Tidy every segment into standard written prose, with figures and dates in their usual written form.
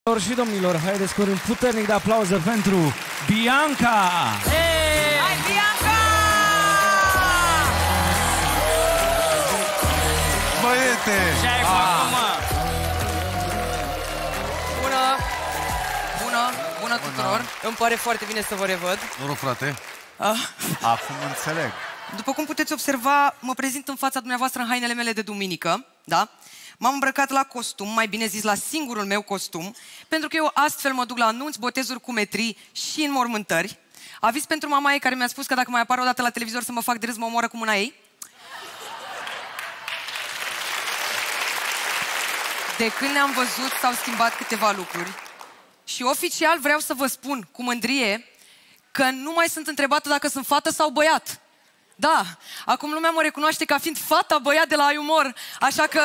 Doamnelor și domnilor, haideți cu un puternic de aplauze pentru Bianca! Hey! Hai, Bianca! Băiete! Ce-ai făcut, mă? Bună! Bună! Bună tuturor! Îmi pare foarte bine să vă revăd. Noroc, frate. Acum înțeleg. După cum puteți observa, mă prezint în fața dumneavoastră în hainele mele de duminică, da? M-am îmbrăcat la costum, mai bine zis la singurul meu costum, pentru că eu astfel mă duc la anunți, botezuri, cumetrii și înmormântări. Aviz pentru mama ei care mi-a spus că dacă mai apar o dată la televizor să mă fac de râs, mă omoară cu mâna ei. De când ne-am văzut, s-au schimbat câteva lucruri. Și oficial vreau să vă spun cu mândrie că nu mai sunt întrebată dacă sunt fată sau băiat. Da, acum lumea mă recunoaște ca fiind fata băiat de la Ai Umor, așa că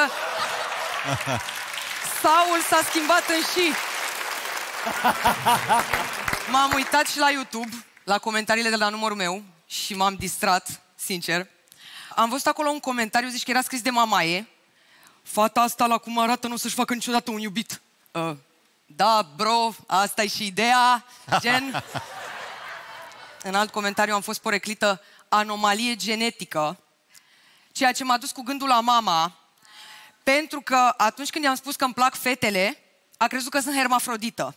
Saul s-a schimbat în și. M-am uitat și la YouTube, la comentariile de la numărul meu și m-am distrat, sincer. Am văzut acolo un comentariu, zici că era scris de mamaie. Fata asta, la cum arată, nu o să-și facă niciodată un iubit. Da, bro, asta e și ideea, gen. În alt comentariu am fost poreclită anomalie genetică, ceea ce m-a dus cu gândul la mama, pentru că atunci când i-am spus că îmi plac fetele, a crezut că sunt hermafrodită.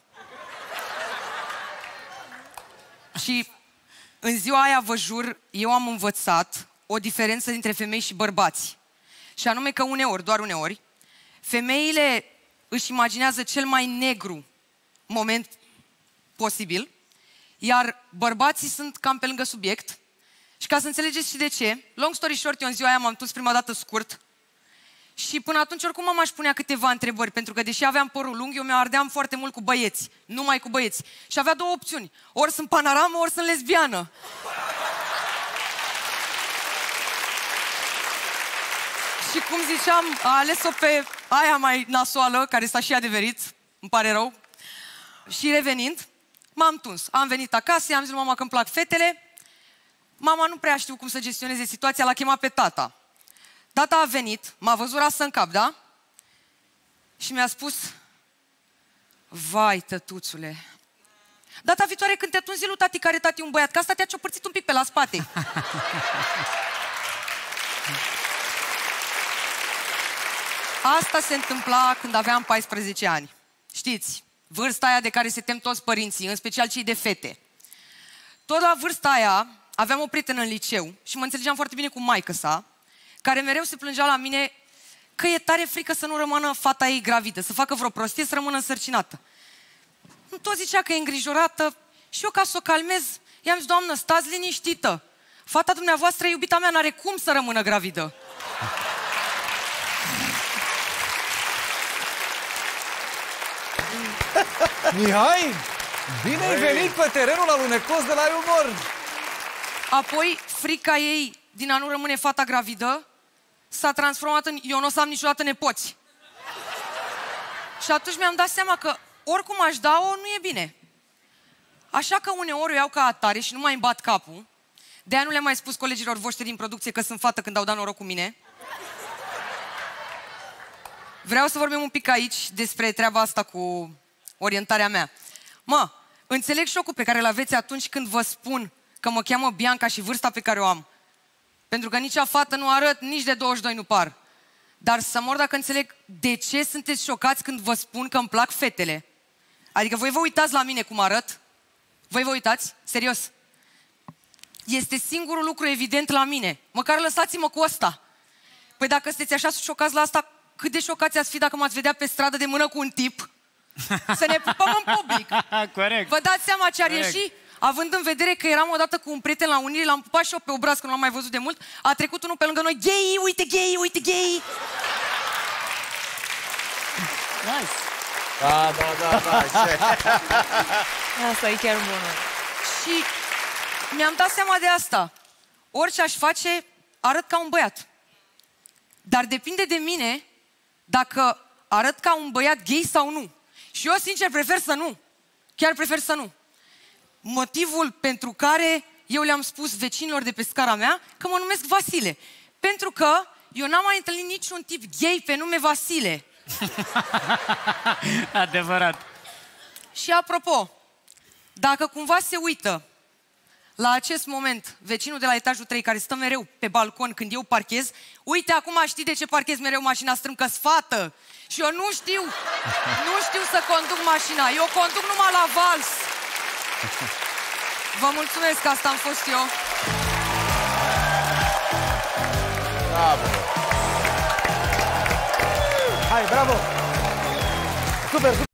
Și în ziua aia, vă jur, eu am învățat o diferență dintre femei și bărbați. Și anume că uneori, doar uneori, femeile își imaginează cel mai negru moment posibil, iar bărbații sunt cam pe lângă subiect. Și ca să înțelegeți și de ce, long story short, eu în ziua aia m-am tuns prima dată scurt și până atunci oricum mama își punea câteva întrebări, pentru că deși aveam părul lung, eu mi-ardeam foarte mult cu băieți, numai cu băieți. Și avea două opțiuni, ori sunt panoramă, ori sunt lesbiană. Și cum ziceam, a ales-o pe aia mai nasoală, care s-a și adeverit, îmi pare rău. Și revenind, m-am tuns. Am venit acasă, i-am zis lui mama că îmi plac fetele. Mama nu prea știu cum să gestioneze situația, l-a chemat pe tata. Tata a venit, m-a văzut rasă în cap, da? Și mi-a spus: vai, tătuțule, data viitoare când te tunzi lui tati, care tati un băiat, că asta te-a ciopărțit un pic pe la spate. Asta se întâmpla când aveam 14 ani. Știți, vârsta aia de care se tem toți părinții, în special cei de fete. Tot la vârsta aia aveam o prietenă în liceu și mă înțelegeam foarte bine cu maică-sa, care mereu se plângea la mine că e tare frică să nu rămână fata ei gravidă, să facă vreo prostie, să rămână însărcinată. Tot zicea că e îngrijorată și eu, ca să o calmez, i-am zis: doamnă, stați liniștită, fata dumneavoastră, iubita mea, n-are cum să rămână gravidă. Mihai, bine ai venit pe terenul alunecos de la Ai Umor! Apoi, frica ei din a nu rămâne fata gravidă s-a transformat în: eu nu o să am niciodată nepoți. Și atunci mi-am dat seama că oricum aș da-o, nu e bine. Așa că uneori o iau ca atare și nu mai îmi bat capul. De-aia nu le-am mai spus colegilor voștri din producție că sunt fată când au dat noroc cu mine. Vreau să vorbim un pic aici despre treaba asta cu orientarea mea. Mă, înțeleg șocul pe care îl aveți atunci când vă spun că mă cheamă Bianca și vârsta pe care o am. Pentru că nici a fată nu arăt, nici de 22 nu par. Dar să mor dacă înțeleg de ce sunteți șocați când vă spun că îmi plac fetele. Adică voi vă uitați la mine cum arăt? Voi vă uitați? Serios. Este singurul lucru evident la mine. Măcar lăsați-mă cu ăsta. Păi dacă sunteți așa șocați la asta, cât de șocați ați fi dacă m-ați vedea pe stradă de mână cu un tip? Să ne pupăm în public. Corect. Vă dați seama ce ar ieși? Având în vedere că eram odată cu un prieten la Unirii, l-am pupat și eu pe obraz, că nu l-am mai văzut de mult, a trecut unul pe lângă noi: gay, uite gay, uite gay. Nice. Da. Asta e chiar bună. Și mi-am dat seama de asta. Orice aș face, arăt ca un băiat. Dar depinde de mine dacă arăt ca un băiat gay sau nu. Și eu, sincer, prefer să nu. Chiar prefer să nu. Motivul pentru care eu le-am spus vecinilor de pe scara mea că mă numesc Vasile. Pentru că eu n-am mai întâlnit niciun tip gay pe nume Vasile. Adevărat. Și apropo, dacă cumva se uită la acest moment vecinul de la etajul 3 care stă mereu pe balcon când eu parchez, uite acum știi de ce parchez mereu mașina strâmcă sfată. Și eu nu știu să conduc mașina, eu conduc numai la vals. Vă mulțumesc, asta am fost eu. Bravo! Hai, bravo! Super, super!